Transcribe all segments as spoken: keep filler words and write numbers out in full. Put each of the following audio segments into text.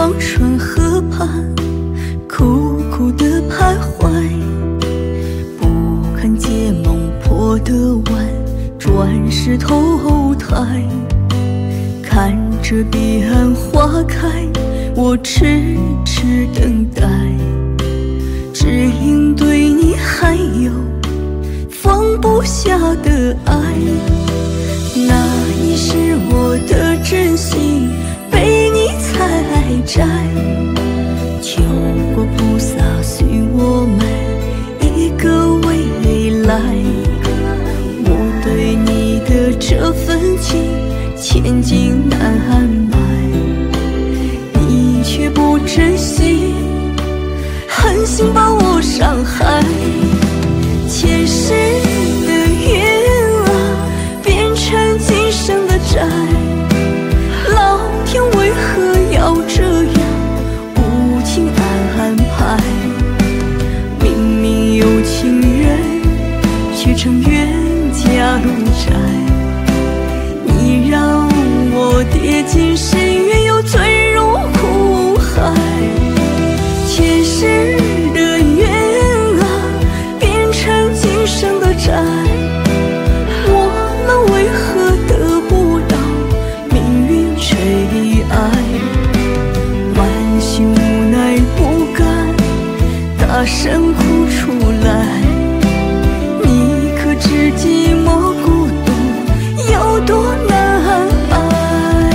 忘川河畔，苦苦的徘徊，不堪结梦破的碗，转世投胎。看着彼岸花开，我迟迟等待，只因对你还有放不下的爱。那已是我的真心被你采摘，求过菩萨许我们一个未来。我对你的这份情千金难买，你却不珍惜，狠心把我伤害。前世的缘啊，变成今生的债，老天为何要这样无情安排？明明有情人，却成冤家路窄。你让我跌进深渊，又坠入苦海。前世的缘啊，变成今生的债，我们为何得不到命运垂爱？满心无奈不甘，大声哭出来。你可知寂寞孤独有多难挨？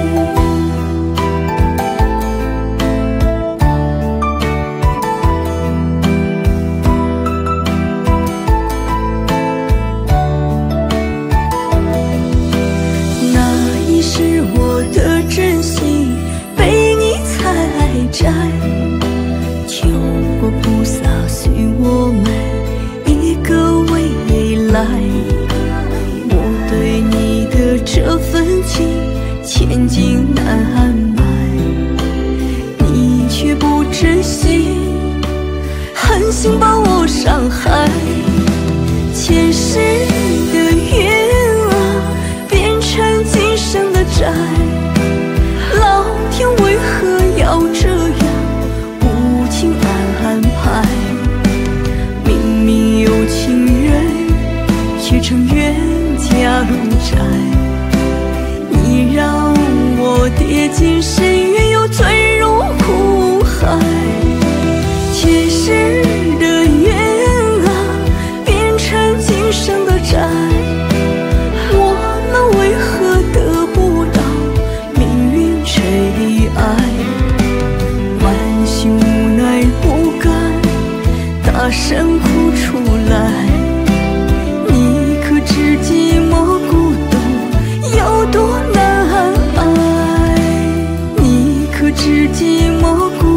那已是我的真心被你采摘，求过菩萨许我们一个未来。我对你的这份情千金难买，你却不珍惜，狠心把我伤害。前世的缘啊，变成今生的债，老天为何要这样无情安排？明明有情人，却成冤家路窄。你让我跌进深渊，又坠入苦海。前世的缘啊，变成今生的债，我们为何得不到命运垂爱？满心无奈不甘，大声哭出来。你可知寂寞孤独有多难挨？你可知寂寞孤独